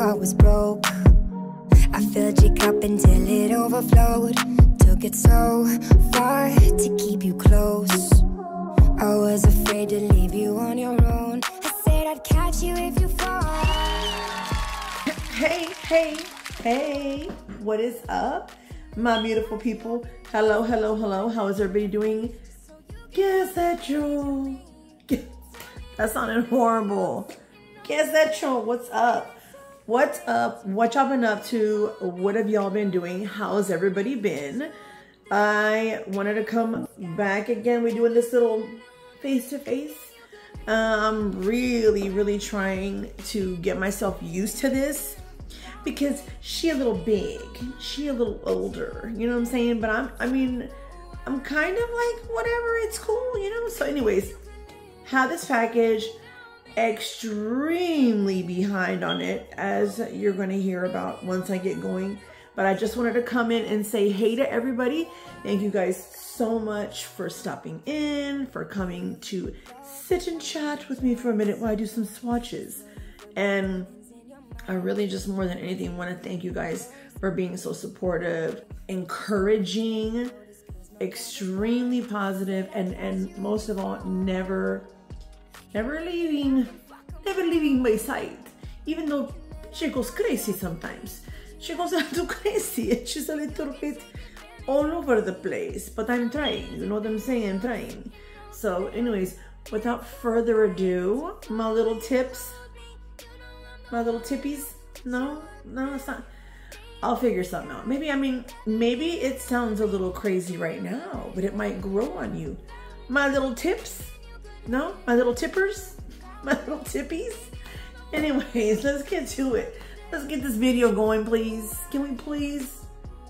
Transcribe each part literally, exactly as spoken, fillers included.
heart was broke. I filled your cup until it overflowed. Took it so far to keep you close. I was afraid to leave you on your own. I said I'd catch you if you fall. Hey, hey, hey, what is up, my beautiful people? Hello, hello, hello. How is everybody doing? Guess that you. That sounded horrible. Guess that you. What's up? What's up? What y'all been up to? What have y'all been doing? How's everybody been? I wanted to come back again. We're doing this little face-to-face. I'm really, really trying to get myself used to this because she a little big, she a little older, you know what I'm saying? But I'm, I mean, I'm kind of like, whatever, it's cool, you know? So anyways, have this package, extremely behind on it, as you're gonna hear about once I get going. But I just wanted to come in and say hey to everybody. Thank you guys so much for stopping in, for coming to sit and chat with me for a minute while I do some swatches. And I really just more than anything want to thank you guys for being so supportive, encouraging, extremely positive, and, and most of all, never, never leaving, never leaving my side. Even though she goes crazy sometimes. She goes a little crazy and she's a little bit all over the place, but I'm trying, you know what I'm saying? I'm trying. So anyways, without further ado, my little tips, my little tippies, no, no, it's not. I'll figure something out. Maybe, I mean, maybe it sounds a little crazy right now, but it might grow on you. My little tips, no, my little tippers, my little tippies. Anyways, let's get to it. Let's get this video going, please. Can we please?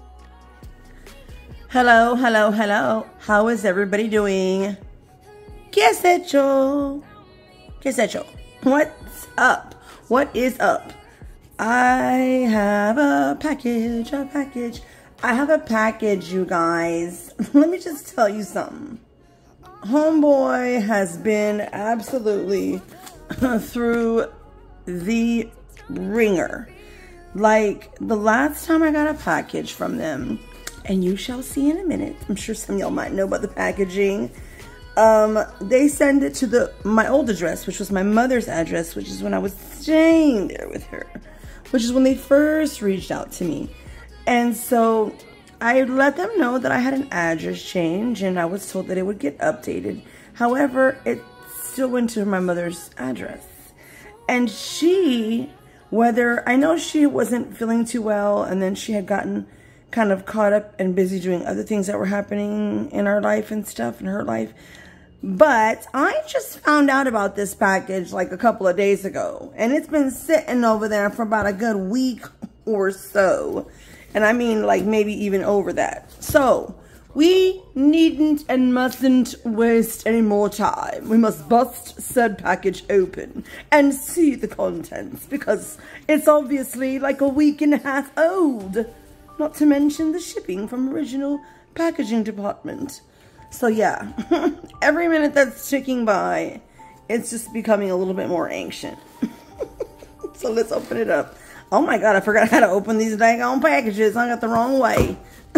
Hello, hello, hello. How is everybody doing? ¿Qué has hecho? ¿Qué has hecho? What's up? What is up? I have a package, a package. I have a package, you guys. Let me just tell you something. Homeboy has been absolutely through the ringer. Like the last time I got a package from them, and you shall see in a minute, I'm sure some of y'all might know about the packaging. Um, they send it to the my old address, which was my mother's address, which is when I was staying there with her, which is when they first reached out to me. And so I let them know that I had an address change and I was told that it would get updated. However, it still went to my mother's address. And she, whether, I know she wasn't feeling too well, and then she had gotten kind of caught up and busy doing other things that were happening in our life and stuff, in her life. But I just found out about this package like a couple of days ago, and it's been sitting over there for about a good week or so. And I mean like maybe even over that. So we needn't and mustn't waste any more time. We must bust said package open and see the contents, because it's obviously like a week and a half old. Not to mention the shipping from original packaging department. So yeah, every minute that's ticking by, it's just becoming a little bit more ancient. So let's open it up. Oh my God, I forgot how to open these dang packages. I got the wrong way.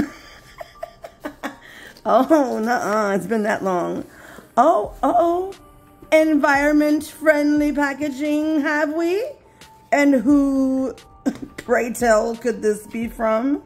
Oh, nuh-uh, it's been that long. Oh, uh-oh. Environment-friendly packaging, have we? And who, pray tell, could this be from?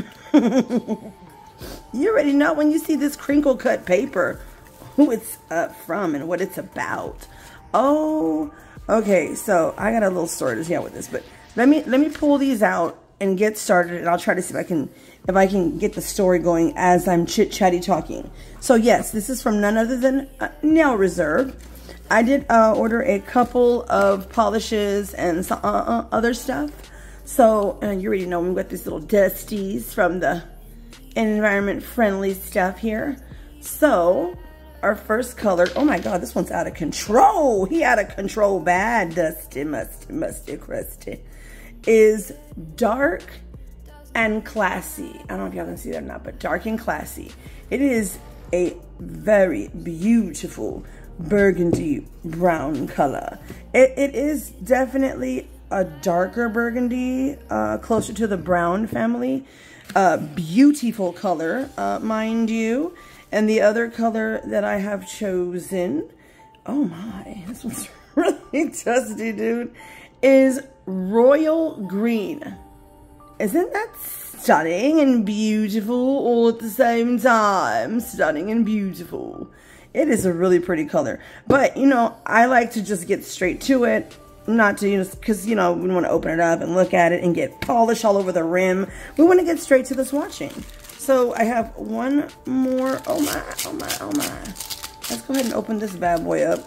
You already know when you see this crinkle-cut paper who it's uh, from and what it's about. Oh, okay, so I got a little story to tell with this, but let me let me pull these out and get started, and I'll try to see if I can if I can get the story going as I'm chit-chatty talking. So yes, this is from none other than uh, Nail Reserve. I did uh, order a couple of polishes and some, uh, uh, other stuff. So uh, you already know we've got these little dusties from the environment-friendly stuff here. So our first color, oh my God, this one's out of control. He out of control bad, dusty, musty, musty, crusty, is Dark and Classy. I don't know if y'all can see that or not, but Dark and Classy. It is a very beautiful burgundy brown color. It, it is definitely a darker burgundy, uh, closer to the brown family. Uh, beautiful color, uh, mind you. And the other color that I have chosen, oh my, this one's really dusty, dude, is royal green. Isn't that stunning and beautiful all at the same time? Stunning and beautiful. It is a really pretty color. But, you know, I like to just get straight to it. Not to, you know, because, you know, we want to open it up and look at it and get polish all over the rim. We want to get straight to the swatching. So I have one more. Oh my, oh my, oh my. Let's go ahead and open this bad boy up.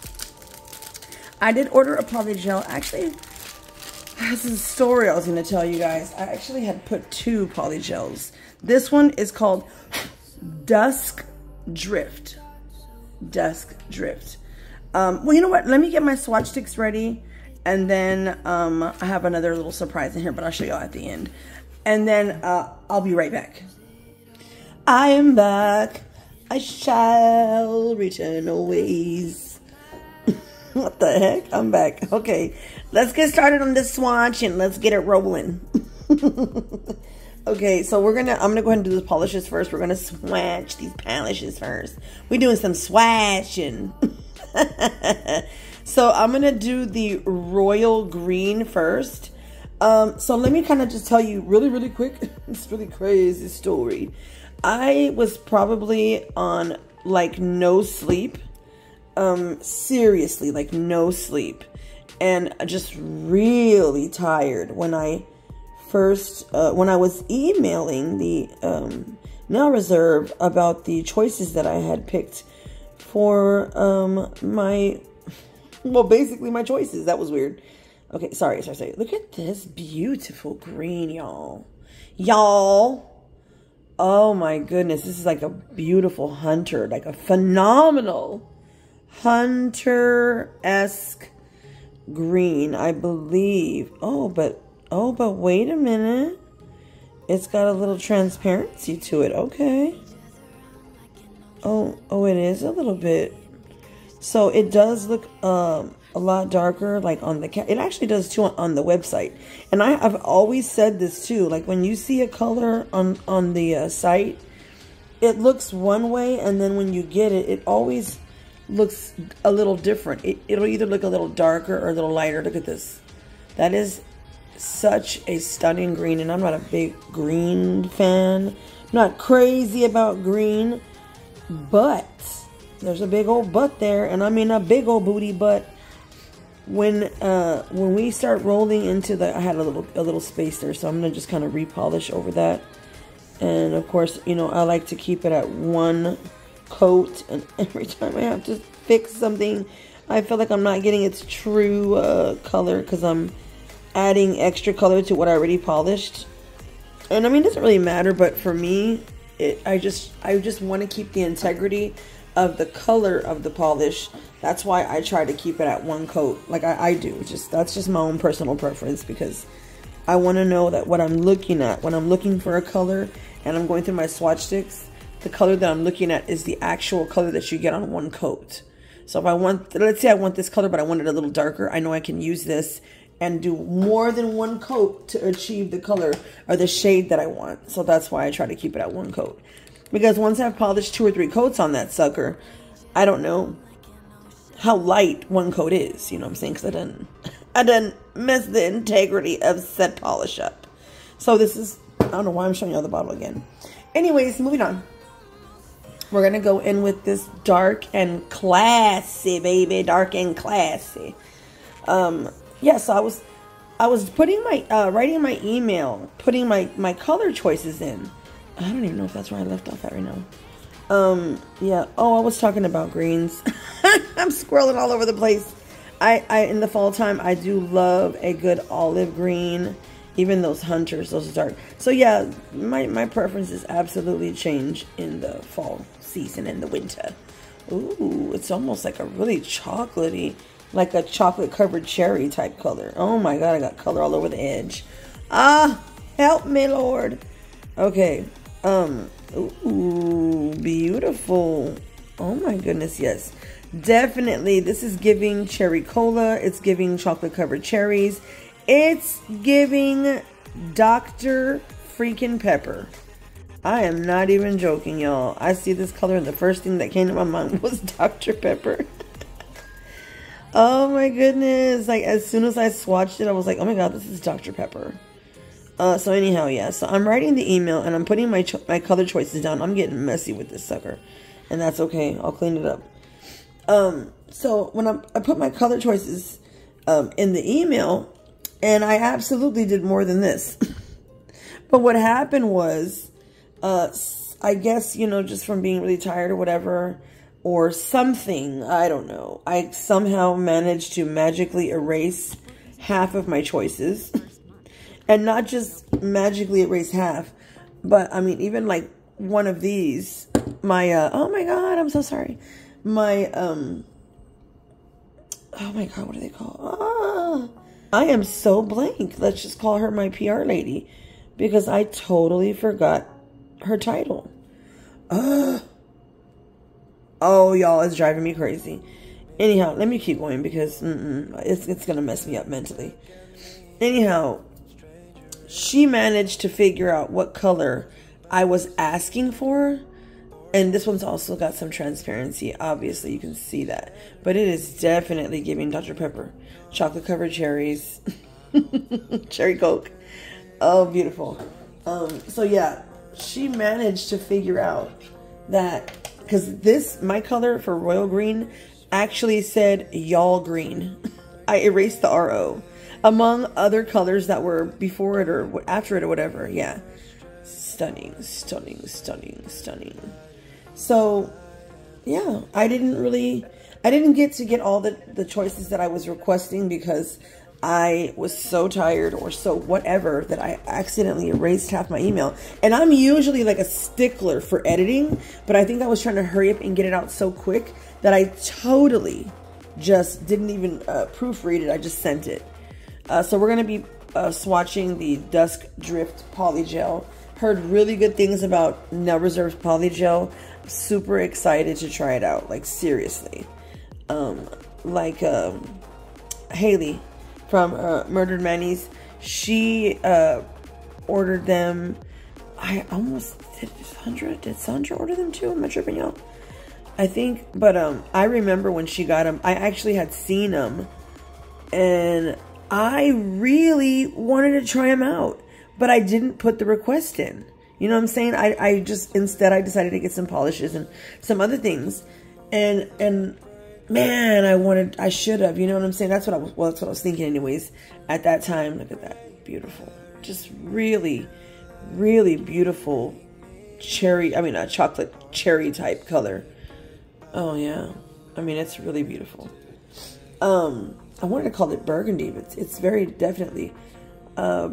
I did order a poly gel. Actually, this is a story I was going to tell you guys. I actually had put two poly gels. This one is called Dusk Drift. Dusk Drift. Um, well, you know what? Let me get my swatch sticks ready. And then um, I have another little surprise in here, but I'll show y'all at the end. And then uh, I'll be right back. I am back. I shall return always. What the heck? I'm back. Okay, let's get started on this swatch and let's get it rolling. Okay, so we're gonna, I'm gonna go ahead and do the polishes first. We're gonna swatch these polishes first. We're doing some swatching. So I'm gonna do the royal green first. Um, so let me kind of just tell you really, really quick. It's really crazy story. I was probably on like no sleep. Um, seriously, like no sleep. And just really tired when I first, uh, when I was emailing the um, Nail Reserve about the choices that I had picked for um, my, well, basically my choices. That was weird. Okay, sorry, sorry, sorry. Look at this beautiful green, y'all. Y'all. Oh my goodness, this is like a beautiful hunter, like a phenomenal hunter-esque green, I believe. Oh, but, oh, but wait a minute. It's got a little transparency to it. Okay. Oh, oh, it is a little bit. So it does look um, a lot darker, like on the cat. It actually does too on the website. And I, I've always said this too. Like when you see a color on on the uh, site, it looks one way, and then when you get it, it always looks a little different. It, it'll either look a little darker or a little lighter. Look at this. That is such a stunning green, and I'm not a big green fan. I'm not crazy about green, but there's a big old butt there, and I mean a big old booty butt. When uh, when we start rolling into the, I had a little a little space there, so I'm gonna just kind of repolish over that. And of course, you know, I like to keep it at one coat, and every time I have to fix something, I feel like I'm not getting its true uh, color because I'm adding extra color to what I already polished. And I mean, it doesn't really matter, but for me, it I just I just want to keep the integrity of the color of the polish. That's why I try to keep it at one coat, like I, I do. Just that's just my own personal preference, because I want to know that what I'm looking at when I'm looking for a color and I'm going through my swatch sticks, the color that I'm looking at is the actual color that you get on one coat. So if I want, let's say I want this color, but I want it a little darker, I know I can use this and do more than one coat to achieve the color or the shade that I want. So that's why I try to keep it at one coat. Because once I've polished two or three coats on that sucker, I don't know how light one coat is. You know what I'm saying? Because I done, I done mess the integrity of said polish up. So this is, I don't know why I'm showing you all the bottle again. Anyways, moving on. We're going to go in with this dark and classy, baby. Dark and classy. Um, yeah, so I was, I was putting my, uh, writing my email, putting my, my color choices in. I don't even know if that's where I left off at right now. Um, yeah. Oh, I was talking about greens. I'm squirreling all over the place. I, I, in the fall time, I do love a good olive green. Even those hunters, those dark. So yeah, my, my preferences absolutely change in the fall season and the winter. Ooh, it's almost like a really chocolatey, like a chocolate covered cherry type color. Oh my God, I got color all over the edge. Ah, help me, Lord. Okay. Um, ooh, beautiful. Oh my goodness, yes. Definitely, this is giving cherry cola. It's giving chocolate covered cherries. It's giving Doctor freaking Pepper. I am not even joking, y'all. I see this color and the first thing that came to my mind was Doctor Pepper. Oh my goodness. Like, as soon as I swatched it, I was like, oh my god, this is Doctor Pepper. Uh, so anyhow, yeah. So I'm writing the email and I'm putting my cho my color choices down. I'm getting messy with this sucker. And that's okay. I'll clean it up. Um, so when I'm, I put my color choices um, in the email, and I absolutely did more than this. But what happened was, uh, I guess, you know, just from being really tired or whatever, or something, I don't know. I somehow managed to magically erase half of my choices. And not just magically erase half, but I mean, even like one of these, my, uh, oh my God, I'm so sorry. My, um, oh my God, what do they call? Ah, I am so blank. Let's just call her my P R lady, because I totally forgot her title. Uh, oh, y'all, it's driving me crazy. Anyhow, let me keep going because mm-mm, it's, it's going to mess me up mentally. Anyhow, she managed to figure out what color I was asking for. And this one's also got some transparency. Obviously, you can see that. But it is definitely giving Doctor Pepper. Chocolate covered cherries. Cherry Coke. Oh, beautiful. Um, so, yeah. She managed to figure out that. Because this, my color for Royal Green, actually said Y'all Green. I erased the R O. Among other colors that were before it or after it or whatever. Yeah. Stunning, stunning, stunning, stunning. So, yeah, I didn't really, I didn't get to get all the, the choices that I was requesting because I was so tired or so whatever that I accidentally erased half my email. And I'm usually like a stickler for editing, but I think I was trying to hurry up and get it out so quick that I totally just didn't even uh, proofread it. I just sent it. Uh, so we're going to be uh, swatching the Dusk Drift Polygel. Heard really good things about Nail Reserve's Polygel. Super excited to try it out. Like, seriously. Um, like, um, Haley from uh, Murdered Manny's. She uh, ordered them. I almost did Sandra. Did Sandra order them too? Am I tripping, y'all? I think. But um, I remember when she got them. I actually had seen them. And I really wanted to try them out. But I didn't put the request in. You know what I'm saying? I, I just, instead I decided to get some polishes and some other things. And, and man, I wanted, I should have, you know what I'm saying? That's what I was, well, that's what I was thinking anyways at that time. Look at that. Beautiful. Just really, really beautiful cherry, I mean, a chocolate cherry type color. Oh yeah. I mean, it's really beautiful. Um, I wanted to call it burgundy, but it's, it's very definitely, uh,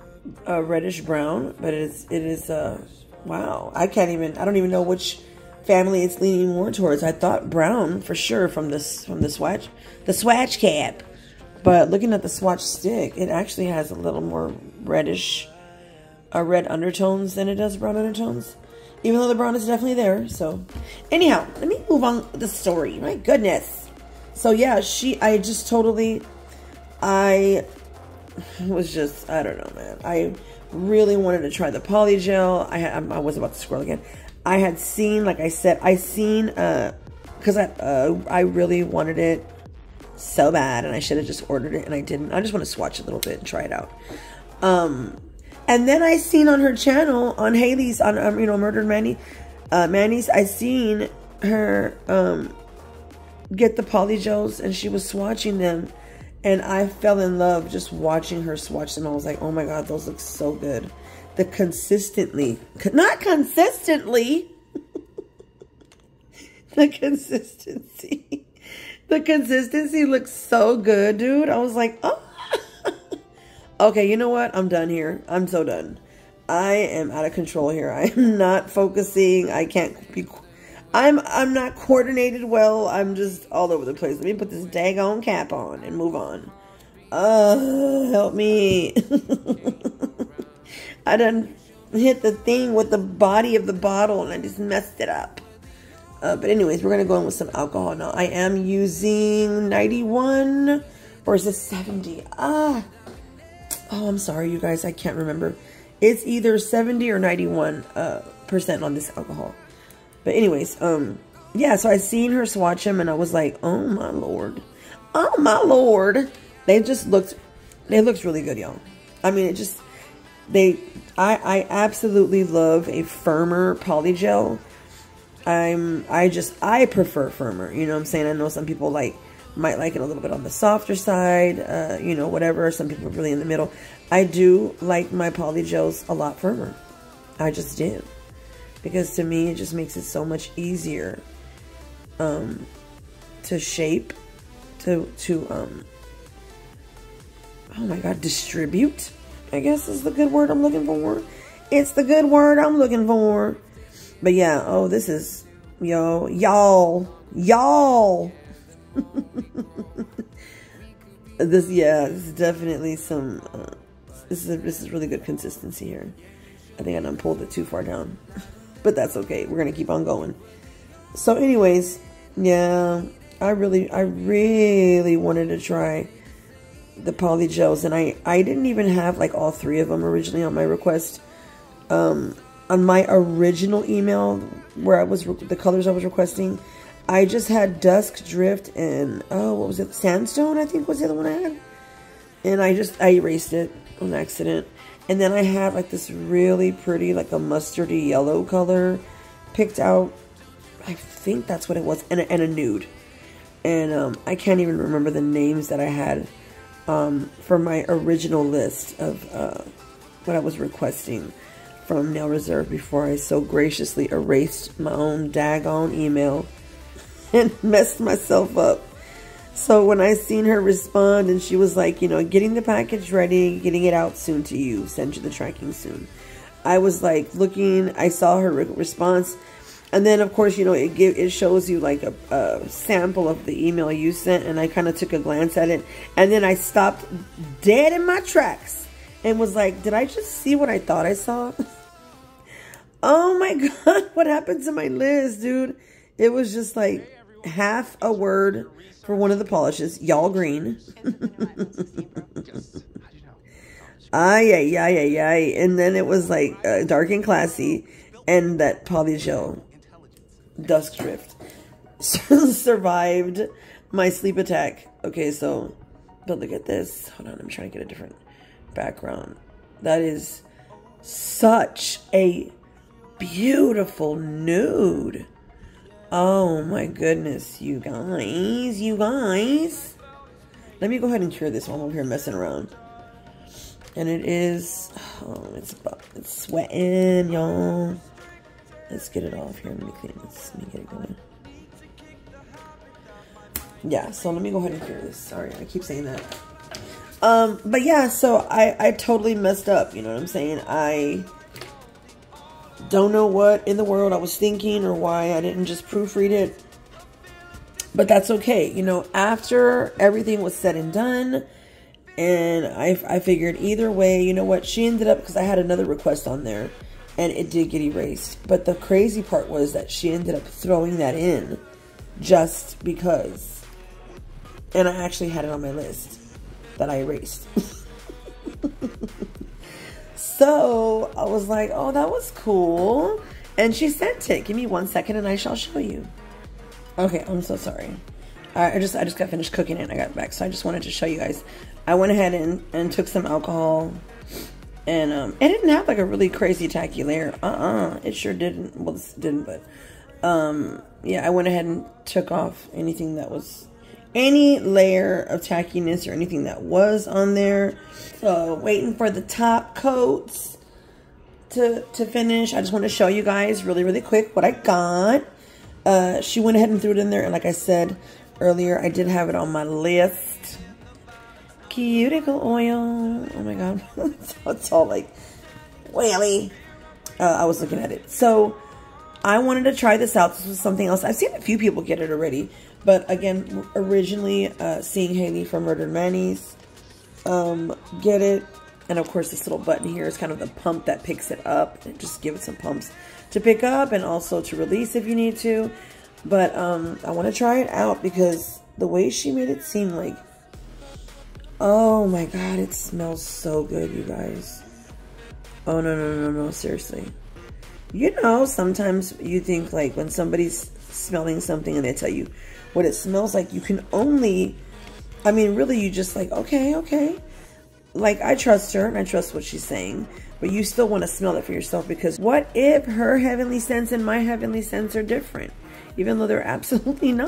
a reddish brown, but it is it is uh wow, I can't even I don't even know which family it's leaning more towards. I thought brown for sure from this from the swatch the swatch cap, but looking at the swatch stick, it actually has a little more reddish uh, red undertones than it does brown undertones, even though the brown is definitely there. So anyhow, let me move on with the story. My goodness. So yeah, she I just totally I was just, I don't know, man. I really wanted to try the Polygel. I had, I was about to scroll again. I had seen, like I said, I seen, uh, because I, uh, I really wanted it so bad, and I should have just ordered it, and I didn't. I just want to swatch a little bit and try it out. Um, and then I seen on her channel, on Haley's, on, um, you know, Murdered Manny, uh, Manny's, I seen her, um, get the Polygels, and she was swatching them. And I fell in love just watching her swatch them. I was like, oh my God, those look so good. The consistently, not consistently, the consistency, the consistency looks so good, dude. I was like, oh. Okay, you know what? I'm done here. I'm so done. I am out of control here. I am not focusing. I can't be, I'm, I'm not coordinated well. I'm just all over the place. Let me put this daggone cap on and move on. Uh, help me. I done hit the thing with the body of the bottle and I just messed it up. Uh, but anyways, we're going to go in with some alcohol now. I am using ninety-one or is it seventy? Ah, oh, I'm sorry, you guys, I can't remember. It's either seventy or ninety-one uh, percent on this alcohol. But anyways, um, yeah, so I seen her swatch them and I was like, oh my Lord. Oh my Lord. They just looked, they looked really good, y'all. I mean, it just, they, I, I absolutely love a firmer polygel. I'm, I just, I prefer firmer, you know what I'm saying? I know some people like, might like it a little bit on the softer side, uh, you know, whatever. Some people are really in the middle. I do like my polygels a lot firmer. I just do. Because to me, it just makes it so much easier um, to shape, to, to, um, oh my God, distribute, I guess is the good word I'm looking for. It's the good word I'm looking for. But yeah, oh, this is, yo, y'all, y'all. This, yeah, this is definitely some, uh, this is, a, this is really good consistency here. I think I done pulled it too far down. But that's okay. We're going to keep on going. So anyways, yeah, I really, I really wanted to try the polygels. And I, I didn't even have like all three of them originally on my request. Um, on my original email where I was, the colors I was requesting, I just had Dusk Drift and, oh, what was it? Sandstone, I think was the other one I had. And I just, I erased it on accident. And then I had like this really pretty, like a mustardy yellow color picked out. I think that's what it was. And a, and a nude. And um, I can't even remember the names that I had um, for my original list of uh, what I was requesting from Nail Reserve before I so graciously erased my own daggone email and messed myself up. So when I seen her respond and she was like, you know, getting the package ready, getting it out soon to you, send you the tracking soon. I was like looking, I saw her re response. And then of course, you know, it give, it shows you like a, a sample of the email you sent. And I kind of took a glance at it. And then I stopped dead in my tracks and was like, did I just see what I thought I saw? Oh my God, what happened to my list, dude? It was just like half a word for one of the polishes, y'all green. Ay, ay, ay, ay, ay. And then it was like uh, dark and classy. And that polygel Dusk Drift survived my sleep attack. Okay, so, but look at this. Hold on, I'm trying to get a different background. That is such a beautiful nude. Oh my goodness, you guys, you guys. Let me go ahead and cure this while I'm over here messing around. And it is, oh, it's, it's sweating, y'all. Let's get it off here. Let me clean this. Let me get it going. Yeah, so let me go ahead and cure this. Sorry, I keep saying that. Um, but yeah, so I, I totally messed up. You know what I'm saying? I don't know what in the world I was thinking or why I didn't just proofread it. But that's okay. You know, after everything was said and done, and I, I figured either way, you know what? She ended up, because I had another request on there, and it did get erased. But the crazy part was that she ended up throwing that in just because. And I actually had it on my list that I erased. So I was like, oh, that was cool. And she sent it. Give me one second and I shall show you. Okay, I'm so sorry. I just I just got finished cooking and I got back. So I just wanted to show you guys. I went ahead and, and took some alcohol. And um, it didn't have like a really crazy tacky layer. Uh-uh. It sure didn't. Well, it didn't, but um, yeah, I went ahead and took off anything that was, any layer of tackiness or anything that was on there. So waiting for the top coats to, to finish. I just want to show you guys really, really quick what I got. Uh, she went ahead and threw it in there. And like I said earlier, I did have it on my list. Cuticle oil. Oh my God. So it's all like oily. Uh, I was looking at it. So I wanted to try this out. This was something else. I've seen a few people get it already. But again, originally uh, seeing Haley from Murdered Manny's um, get it. And of course, this little button here is kind of the pump that picks it up. And just give it some pumps to pick up and also to release if you need to. But um, I want to try it out because the way she made it seem like Oh my God, it smells so good, you guys. Oh, no, no, no, no, seriously. You know, sometimes you think like when somebody's smelling something and they tell you what it smells like, you can only, I mean, really, you just like, okay, okay. Like, I trust her and I trust what she's saying, but you still want to smell it for yourself, because what if her heavenly scents and my heavenly scents are different, even though they're absolutely not?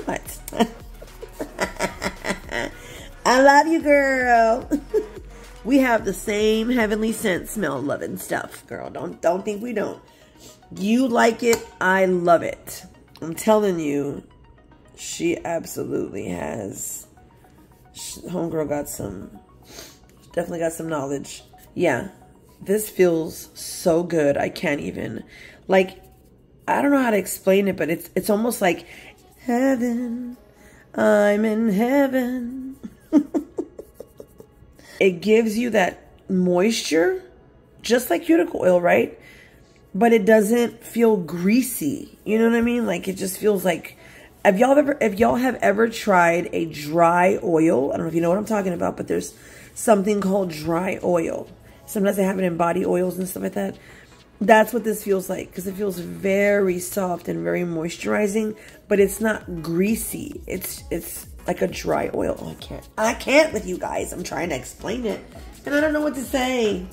I love you, girl. We have the same heavenly scent, smell, loving stuff, girl. Don't don't think we don't. You like it, I love it. I'm telling you, she absolutely has. She, homegirl got some, definitely got some knowledge. Yeah, this feels so good. I can't even, like, I don't know how to explain it, but it's it's almost like heaven. I'm in heaven. It gives you that moisture, just like cuticle oil, right? But it doesn't feel greasy. You know what I mean? Like, it just feels like, if y'all ever, if y'all have ever tried a dry oil, I don't know if you know what I'm talking about, but there's something called dry oil. Sometimes they have it in body oils and stuff like that. That's what this feels like, because it feels very soft and very moisturizing, but it's not greasy. It's it's like a dry oil. Oh, I can't. I can't with you guys. I'm trying to explain it, and I don't know what to say.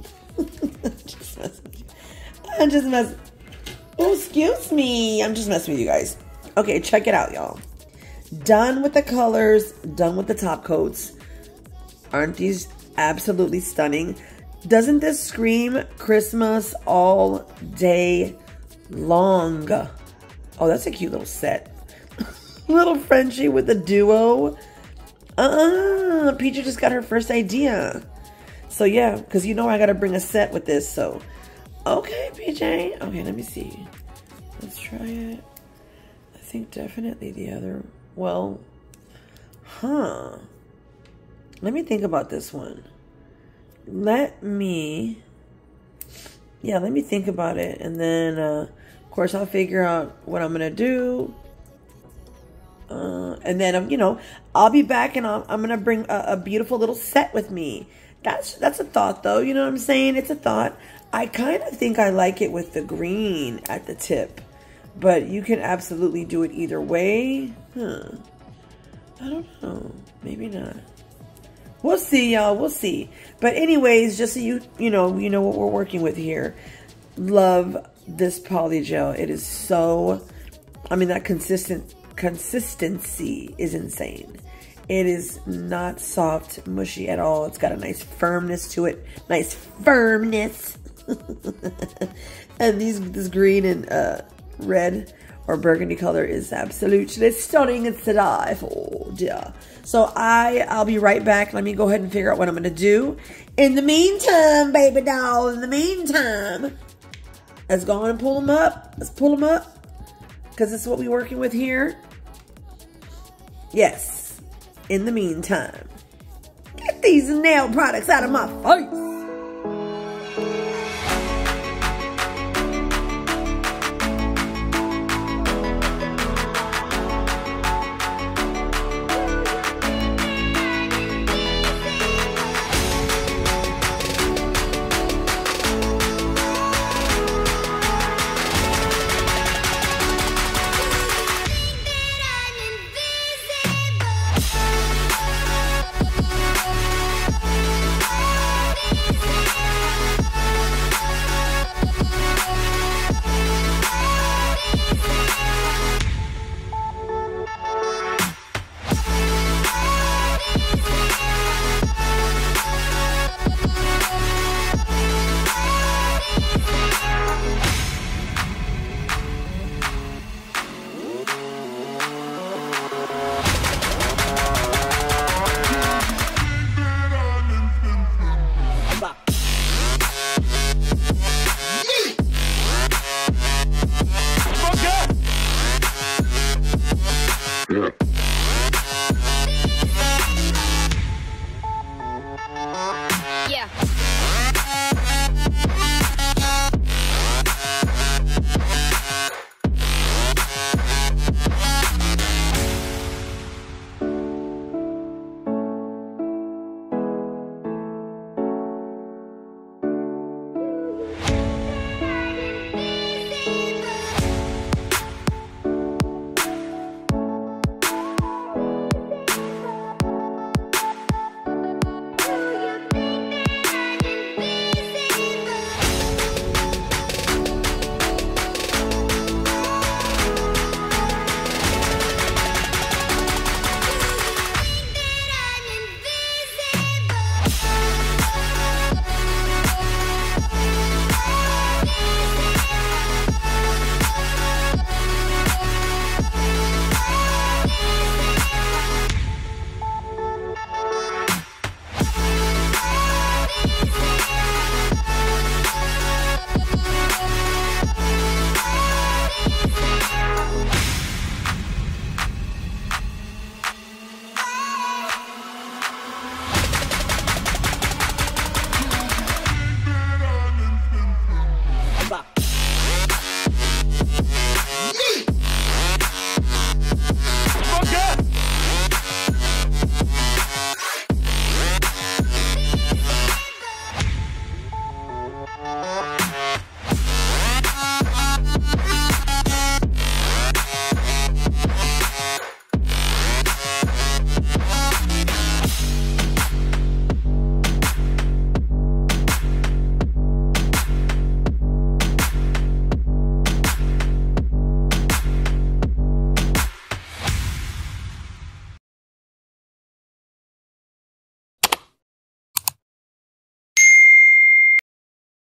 Just messing with you. I'm just messing. Oh, excuse me. I'm just messing with you guys. Okay, check it out, y'all. Done with the colors. Done with the top coats. Aren't these absolutely stunning? Doesn't this scream Christmas all day long? Oh, that's a cute little set. Little Frenchie with a duo. Uh, Peachy just got her first idea. So yeah, because you know I got to bring a set with this. So, okay, P J. Okay, let me see. Let's try it. I think definitely the other. Well, huh. Let me think about this one. Let me, yeah, let me think about it. And then, uh, of course, I'll figure out what I'm going to do. Uh, and then, um, you know, I'll be back and I'll, I'm going to bring a, a beautiful little set with me. That's, that's a thought, though. You know what I'm saying? It's a thought. I kind of think I like it with the green at the tip. But you can absolutely do it either way. Huh. I don't know. Maybe not. We'll see, y'all. We'll see. But anyways, just so you you know, you know what we're working with here. Love this poly gel. It is so, I mean, that consistent consistency is insane. It is not soft, mushy at all. It's got a nice firmness to it. Nice firmness. And these this green and uh, red or burgundy color is absolutely stunning. It's to die for, dear. So I, I'll be right back. Let me go ahead and figure out what I'm going to do. In the meantime, baby doll, in the meantime, let's go on and pull them up. Let's pull them up. Because this is what we're working with here. Yes. In the meantime, get these nail products out of my face.